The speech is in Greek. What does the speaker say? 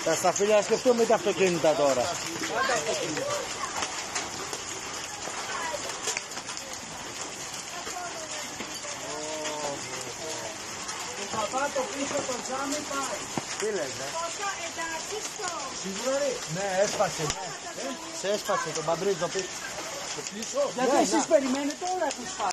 Τα σταφύλια σκεφτούμε τα αυτοκίνητα τώρα. Παπά το πίσω το τζάμι πάει. Τι λες, Πόσο εντάξει στο... Σίγουρα ρε. Ναι, έσπασε, ναι. Σε έσπασε το μπαμπρίζο πίσω. Γιατί εσείς περιμένετε όλα έχουν σπάσει.